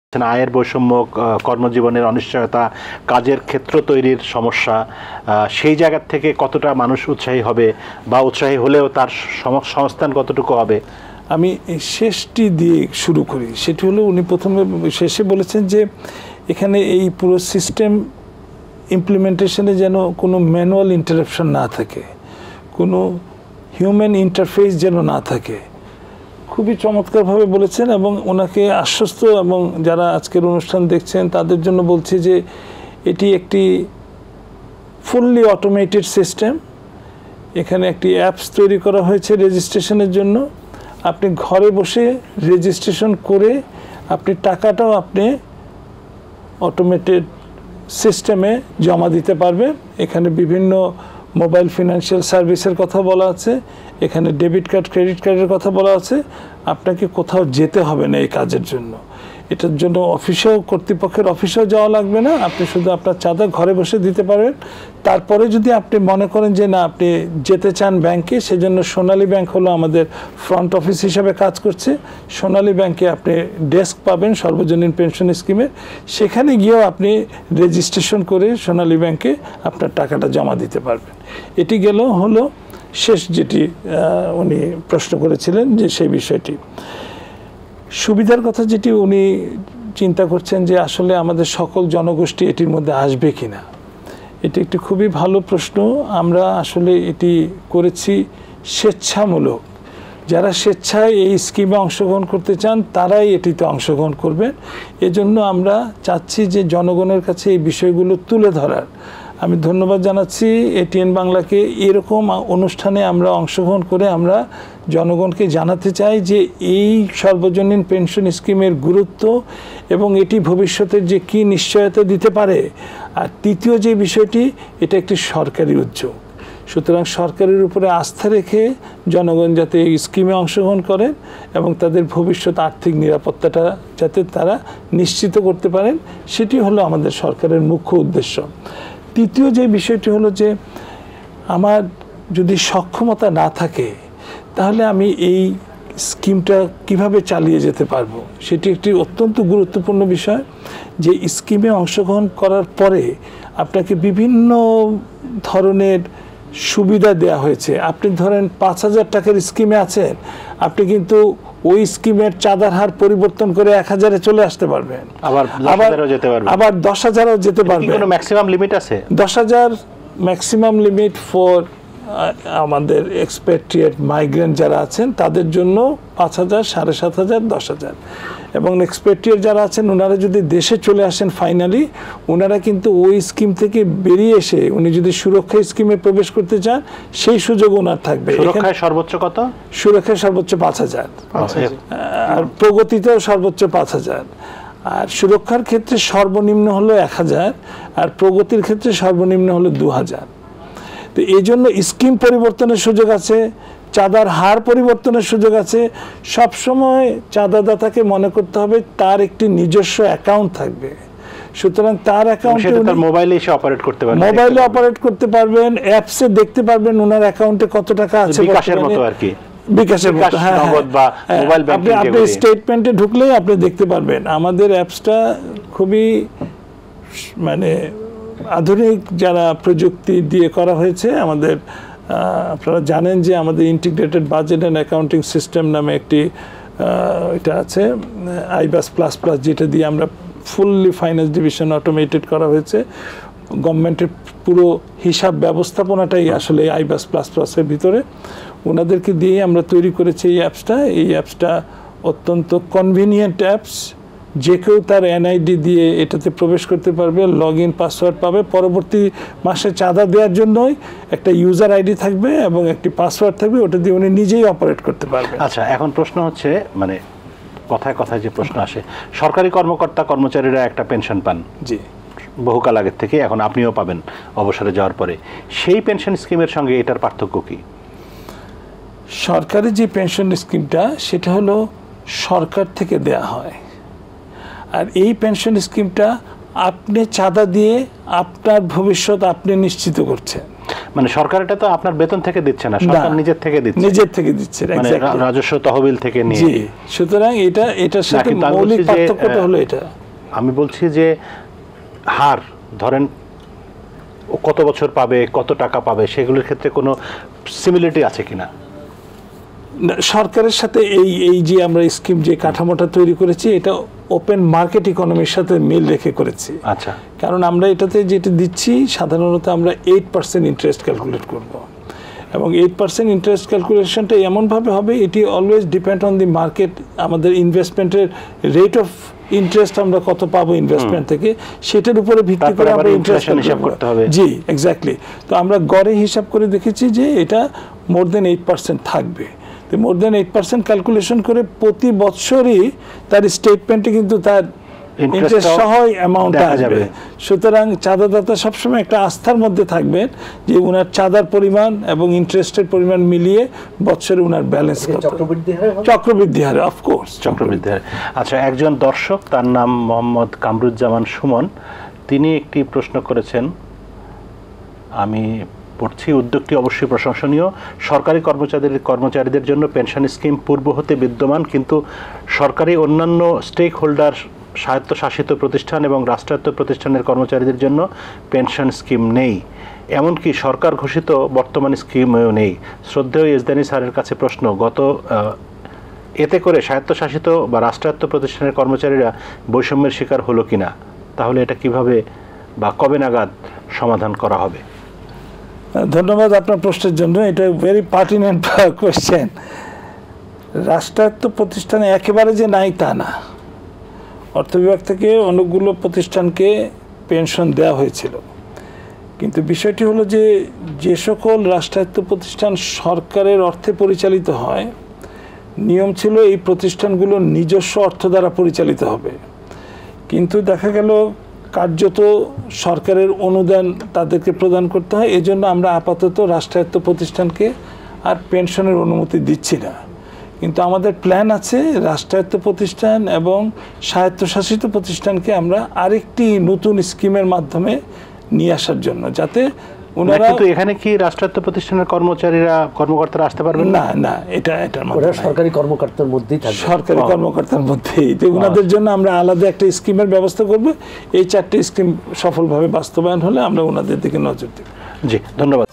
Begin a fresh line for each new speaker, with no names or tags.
আয়ের বৈষম্য, কর্মজীবনের অনিশ্চয়তা, কাজের ক্ষেত্র তৈরির সমস্যা, সেই জায়গা থেকে কতটা মানুষ উৎসাহী হবে বা উৎসাহী হলেও তার সংস্থান কতটুকু হবে?
আমি শেষটি দিয়ে শুরু করি। সেটি হলো, উনি প্রথমে শেষে বলেছেন যে এখানে এই পুরো সিস্টেম ইমপ্লিমেন্টেশনে যেন কোনো ম্যানুয়াল ইন্টারাপশন না থাকে, কোনো হিউম্যান ইন্টারফেস যেন না থাকে। খুবই চমৎকারভাবে বলেছেন এবং ওনাকে আশ্বস্ত, এবং যারা আজকের অনুষ্ঠান দেখছেন তাদের জন্য বলছি যে এটি একটি ফুললি অটোমেটেড সিস্টেম। এখানে একটি অ্যাপস তৈরি করা হয়েছে রেজিস্ট্রেশনের জন্য। আপনি ঘরে বসে রেজিস্ট্রেশন করে আপনি টাকাটাও আপনি অটোমেটেড সিস্টেমে জমা দিতে পারবেন। এখানে বিভিন্ন মোবাইল ফিনান্সিয়াল সার্ভিসের কথা বলা আছে, এখানে ডেবিট কার্ড, ক্রেডিট কার্ডের কথা বলা আছে। আপনাকে কোথাও যেতে হবে না এই কাজের জন্য। এটার জন্য কর্তৃপক্ষের অফিসেও যাওয়া লাগবে না। আপনি শুধু আপনার চাঁদা ঘরে বসে দিতে পারবেন। তারপরে যদি আপনি মনে করেন যে না, আপনি যেতে চান ব্যাংকে, সেজন্য সোনালী ব্যাংক হলো আমাদের ফ্রন্ট অফিস হিসাবে কাজ করছে। সোনালী ব্যাংকে আপনি ডেস্ক পাবেন সর্বজনীন পেনশন স্কিমের। সেখানে গিয়েও আপনি রেজিস্ট্রেশন করে সোনালী ব্যাংকে আপনার টাকাটা জমা দিতে পারবেন। এটি হলো শেষ যেটি উনি প্রশ্ন করেছিলেন, যে সেই বিষয়টি সুবিধার কথা, যেটি উনি চিন্তা করছেন যে আসলে আমাদের সকল জনগোষ্ঠী এটির মধ্যে আসবে কিনা। এটি একটি খুবই ভালো প্রশ্ন। আমরা আসলে এটি করেছি স্বেচ্ছামূলক। যারা স্বেচ্ছায় এই স্কিমে অংশগ্রহণ করতে চান তারাই এটিতে অংশগ্রহণ করবেন। এজন্য আমরা চাচ্ছি যে জনগণের কাছে এই বিষয়গুলো তুলে ধরার। আমি ধন্যবাদ জানাচ্ছি এটিএন বাংলাকে। এরকম অনুষ্ঠানে আমরা অংশগ্রহণ করে আমরা জনগণকে জানাতে চাই যে এই সর্বজনীন পেনশন স্কিমের গুরুত্ব এবং এটি ভবিষ্যতের যে কী নিশ্চয়তা দিতে পারে। আর তৃতীয় যে বিষয়টি, এটা একটি সরকারি উদ্যোগ। সুতরাং সরকারের উপরে আস্থা রেখে জনগণ যাতে এই স্কিমে অংশগ্রহণ করেন এবং তাদের ভবিষ্যৎ আর্থিক নিরাপত্তাটা যাতে তারা নিশ্চিত করতে পারেন, সেটি হলো আমাদের সরকারের মুখ্য উদ্দেশ্য। তৃতীয় যে বিষয়টি হলো যে আমার যদি সক্ষমতা না থাকে তাহলে আমি এই স্কিমটা কিভাবে চালিয়ে যেতে পারবো, সেটি একটি অত্যন্ত গুরুত্বপূর্ণ বিষয়। যে স্কিমে অংশগ্রহণ করার পরে আপনাকে বিভিন্ন ধরনের সুবিধা দেওয়া হয়েছে। আপনি ধরেন ৫,০০০ টাকার স্কিমে আছেন, আপনি কিন্তু ওই স্কিমের চাঁদার হার পরিবর্তন করে ১,০০০-এ চলে আসতে পারবেন, আবার ১০,০০০-ও যেতে পারবেন।
কোনো ম্যাক্সিমাম লিমিট আছে?
১০,০০০ ম্যাক্সিমাম লিমিট ফর আমাদের এক্সপেট্রিয়েট মাইগ্রেন্ট যারা আছেন তাদের জন্য ৫,০০০, ৭,৫০০, ১০,০০০। এবং এক্সপেট্রিয়েট যারা আছেন ওনারা যদি দেশে চলে আসেন ফাইনালি, ওনারা কিন্তু ওই স্কিম থেকে বেরিয়ে এসে উনি যদি সুরক্ষা স্কিমে প্রবেশ করতে চান সেই সুযোগ ওনার থাকবে।
সুরক্ষায় সর্বোচ্চ কত?
সুরক্ষায় সর্বোচ্চ ৫,০০০, আর প্রগতিতেও সর্বোচ্চ ৫,০০০। আর সুরক্ষার ক্ষেত্রে সর্বনিম্ন হলো ১,০০০, আর প্রগতির ক্ষেত্রে সর্বনিম্ন হলো ২,০০০। তো এই জন্য স্কিম পরিবর্তনের সুযোগ আছে, চাঁদার হার পরিবর্তনের সুযোগ আছে। সবসময় চাঁদাদাতাকে মনে করতে হবে তার একটি নিজস্ব অ্যাকাউন্ট থাকবে। সুতরাং তার অ্যাকাউন্টে
মোবাইলে এসে অপারেট করতে পারবেন,
মোবাইলে অপারেট করতে পারবেন, অ্যাপসে দেখতে পারবেন ওনার অ্যাকাউন্টে কত টাকা আছে,
বিকাশের মতো আর কি,
বিকাশের মতো। হ্যাঁ, আপনি স্টেটমেন্টে ঢুকলেই আপনি দেখতে পারবেন। আমাদের অ্যাপসটা খুবই মানে আধুনিক যারা প্রযুক্তি দিয়ে করা হয়েছে। আমাদের আপনারা জানেন যে আমাদের integrated budget and accounting system নামে একটি এটা আছে, IBAS++, যেটা দিয়ে আমরা ফুললি ফাইন্যান্স ডিভিশন অটোমেটেড করা হয়েছে। গভর্নমেন্টের পুরো হিসাব ব্যবস্থাপনাটাই আসলে IBAS++-এর ভিতরে। ওনাদেরকে দিয়ে আমরা তৈরি করেছি এই অ্যাপসটা। এই অ্যাপসটা অত্যন্ত কনভিনিয়েন্ট অ্যাপস। যে কেউ তার NID দিয়ে এটাতে প্রবেশ করতে পারবে, লগ ইন পাসওয়ার্ড পাবে। পরবর্তী মাসে চাঁদা দেওয়ার জন্যই একটা ইউজার ID থাকবে এবং একটি পাসওয়ার্ড থাকবে, ওটা দিয়ে উনি নিজেই অপারেট করতে পারবে।
আচ্ছা, এখন প্রশ্ন হচ্ছে, মানে কথায় কথায় যে প্রশ্ন আসে, সরকারি কর্মকর্তা কর্মচারীরা একটা পেনশন পান,
জি,
বহুকাল আগের থেকে, এখন আপনিও পাবেন অবসরে যাওয়ার পরে। সেই পেনশন স্কিমের সঙ্গে এটার পার্থক্য কি?
সরকারি যে পেনশন স্কিমটা সেটা হলো সরকার থেকে দেয়া হয়, আর এই পেনশন স্কিমটা আপনি চাঁদা দিয়ে আপনার ভবিষ্যৎ আপনি নিশ্চিত করছেন।
মানে সরকার এটা তো আপনার বেতন থেকে দিচ্ছে না, সরকার নিজের থেকে দিচ্ছে, মানে রাজস্ব তহবিল থেকে নিয়ে।
জি, সুতরাং এটার সাথে মৌলিক পার্থক্যটা হলো এটা।
আমি বলছি যে হার ধরেন কত বছর পাবে, কত টাকা পাবে, সেগুলোর ক্ষেত্রে কোনো সিমিলারিটি আছে কিনা?
সরকারের সাথে এই যে আমরা স্কিম যে কাঠামোটা তৈরি করেছি, এটা ওপেন মার্কেট ইকোনমির সাথে মিল রেখে করেছি।
আচ্ছা,
কারণ আমরা এটাতে যেটা দিচ্ছি সাধারণত আমরা 8% ইন্টারেস্ট ক্যালকুলেট করব, এবং 8% ইন্টারেস্ট ক্যালকুলেশনটা এমনভাবে হবে, এটি always depend on the market. আমাদের ইনভেস্টমেন্টের রেট অফ ইন্টারেস্ট আমরা কত পাবো ইনভেস্টমেন্ট থেকে, সেটার উপরে ভিত্তি করে আমরা ইন্টারেস্ট হিসাব করতে হবে। জি, এক্স্যাক্টলি। তো আমরা গড়ে হিসাব করে দেখেছি যে এটা মোর দেন 8% থাকবে। তো মোর দেন 8% ক্যালকুলেশন করে প্রতি বছরই তার স্টেটমেন্টে কিন্তু তার ইন্টারেস্ট সহ অ্যামাউন্ট আসবে। সুতরাং চাঁদাদাতা সবসময় একটা আস্থার মধ্যে থাকবেন যে উনার চাঁদার পরিমাণ এবং ইন্টারেস্টের পরিমাণ মিলিয়ে বছরে উনার ব্যালেন্স চক্রবৃদ্ধি হারে, অফকোর্স
চক্রবৃদ্ধি হারে। আচ্ছা, একজন দর্শক, তার নাম মোহাম্মদ কামরুজ্জামান সুমন, তিনি একটি প্রশ্ন করেছেন, আমি পড়ছি। উদ্যোগটি অবশ্যই প্রশংসনীয়। সরকারি কর্মচারীদের জন্য পেনশন স্কিম পূর্ব হতে বিদ্যমান, কিন্তু সরকারি অন্যান্য স্টেক হোল্ডার, স্বায়ত্তশাসিত প্রতিষ্ঠান এবং রাষ্ট্রায়ত্ত প্রতিষ্ঠানের কর্মচারীদের জন্য পেনশন স্কিম নেই। এমনকি সরকার ঘোষিত বর্তমান স্কিমও নেই। শ্রদ্ধেয় ইসদানি স্যারের কাছে প্রশ্ন, এতে করে স্বায়ত্তশাসিত বা রাষ্ট্রায়ত্ত প্রতিষ্ঠানের কর্মচারীরা বৈষম্যের শিকার হলো কিনা? তাহলে এটা কিভাবে বা কবে নাগাদ সমাধান করা হবে?
ধন্যবাদ আপনার প্রশ্নের জন্য। এটা ভেরি পার্টিনেন্ট কোয়েশ্চেন। রাষ্ট্রায়ত্ত প্রতিষ্ঠানে একেবারে যে নাই তা না। অর্থ বিভাগ থেকে অনেকগুলো প্রতিষ্ঠানকে পেনশন দেওয়া হয়েছিল, কিন্তু বিষয়টি হলো যে সকল রাষ্ট্রায়ত্ত প্রতিষ্ঠান সরকারের অর্থে পরিচালিত হয়, নিয়ম ছিল এই প্রতিষ্ঠানগুলো নিজস্ব অর্থ দ্বারা পরিচালিত হবে। কিন্তু দেখা গেল কার্যত সরকারের অনুদান তাদেরকে প্রদান করতে হয়, এজন্য আমরা আপাতত রাষ্ট্রায়ত্ত প্রতিষ্ঠানকে আর পেনশনের অনুমতি দিচ্ছি না। কিন্তু আমাদের প্ল্যান আছে রাষ্ট্রায়ত্ত প্রতিষ্ঠান এবং স্বায়ত্তশাসিত প্রতিষ্ঠানকে আমরা আরেকটি নতুন স্কিমের মাধ্যমে নিয়ে আসার জন্য, যাতে ওনারা।
কিন্তু এখানে কি রাষ্ট্রায়ত্ত প্রতিষ্ঠানের কর্মকর্তারা আসতে পারবেন?
না না, এটার মধ্যে
সরকারি কর্মকর্তার মধ্যেই থাকবে,
সরকারি কর্মকর্তার মধ্যেই। যে ওনাদের জন্য আমরা আলাদা একটা স্কিমের ব্যবস্থা করব। এই 4টি স্কিম সফলভাবে বাস্তবায়ন হলে আমরা ওনাদের দিকে নজর দেব।
জি, ধন্যবাদ।